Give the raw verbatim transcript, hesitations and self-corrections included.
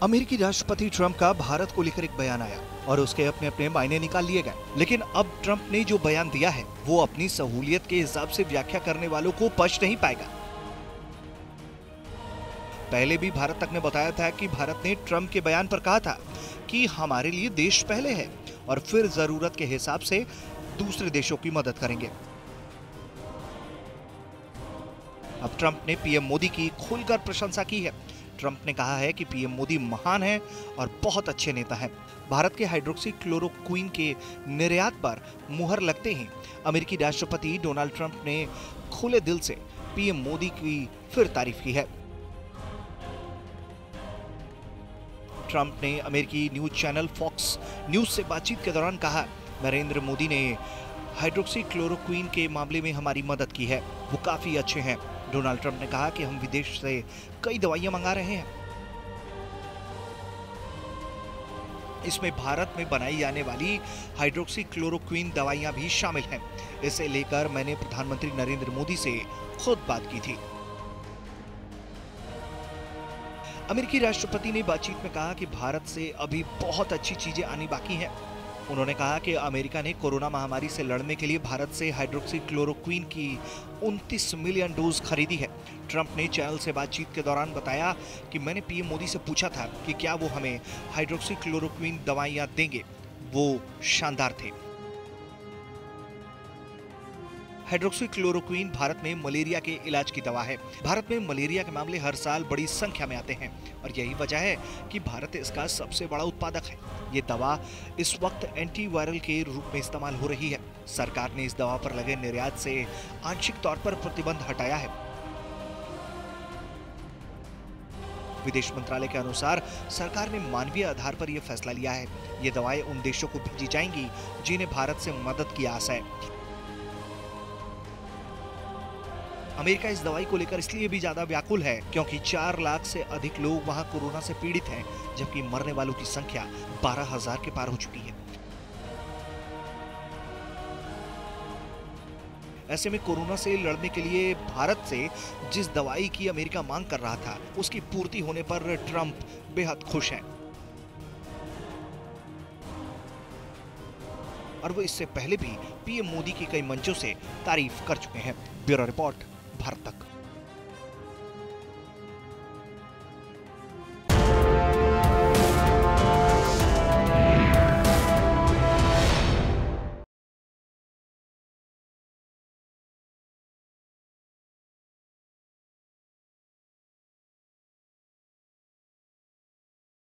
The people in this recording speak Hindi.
अमेरिकी राष्ट्रपति ट्रंप का भारत को लेकर एक बयान आया और उसके अपने अपने मायने निकाल लिए गए। लेकिन अब ट्रंप ने जो बयान दिया है वो अपनी सहूलियत के हिसाब से व्याख्या करने वालों को पच नहीं पाएगा। पहले भी भारत तक ने बताया था कि भारत ने ट्रंप के बयान पर कहा था कि हमारे लिए देश पहले है और फिर जरूरत के हिसाब से दूसरे देशों की मदद करेंगे। अब ट्रंप ने पीएम मोदी की खुलकर प्रशंसा की है। ट्रंप ने कहा है कि पीएम मोदी महान है और बहुत अच्छे नेता हैं। भारत के हाइड्रोक्सी क्लोरोक्विन के निर्यात पर मुहर लगते ही अमेरिकी राष्ट्रपति डोनाल्ड ट्रंप ने खुले दिल से पीएम मोदी की फिर तारीफ की है। ट्रंप ने अमेरिकी न्यूज चैनल फॉक्स न्यूज से बातचीत के दौरान कहा, नरेंद्र मोदी ने हाइड्रोक्सी क्लोरोक्विन के मामले में हमारी मदद की है, वो काफी अच्छे हैं। डोनाल्ड ट्रंप ने कहा कि हम विदेश से कई दवाइयां मंगा रहे हैं, इसमें भारत में बनाई जाने वाली हाइड्रोक्सी क्लोरोक्विन दवाइयां भी शामिल हैं। इसे लेकर मैंने प्रधानमंत्री नरेंद्र मोदी से खुद बात की थी। अमेरिकी राष्ट्रपति ने बातचीत में कहा कि भारत से अभी बहुत अच्छी चीजें आनी बाकी हैं। उन्होंने कहा कि अमेरिका ने कोरोना महामारी से लड़ने के लिए भारत से हाइड्रोक्सी क्लोरोक्विन की उनतीस मिलियन डोज खरीदी है। ट्रंप ने चैनल से बातचीत के दौरान बताया कि मैंने पीएम मोदी से पूछा था कि क्या वो हमें हाइड्रोक्सी क्लोरोक्विन दवाइयां देंगे, वो शानदार थे। हाइड्रोक्सी क्लोरोक्विन भारत में मलेरिया के इलाज की दवा है। भारत में मलेरिया के मामले हर साल बड़ी संख्या में आते हैं और यही वजह है कि भारत इसका सबसे बड़ा उत्पादक है। ये दवा इस वक्त एंटीवायरल के रूप में इस्तेमाल हो रही है। सरकार ने इस दवा पर लगे निर्यात से आंशिक तौर पर प्रतिबंध हटाया है। विदेश मंत्रालय के अनुसार सरकार ने मानवीय आधार पर यह फैसला लिया है। ये दवाएं उन देशों को भेजी जाएंगी जिन्हें भारत से मदद की आस है। अमेरिका इस दवाई को लेकर इसलिए भी ज्यादा व्याकुल है क्योंकि चार लाख से अधिक लोग वहां कोरोना से पीड़ित हैं, जबकि मरने वालों की संख्या बारह हजार के पार हो चुकी है। ऐसे में कोरोना से लड़ने के लिए भारत से जिस दवाई की अमेरिका मांग कर रहा था, उसकी पूर्ति होने पर ट्रंप बेहद खुश हैं। और वो इससे पहले भी पीएम मोदी की कई मंचों से तारीफ कर चुके हैं। ब्यूरो रिपोर्ट, भारत तक।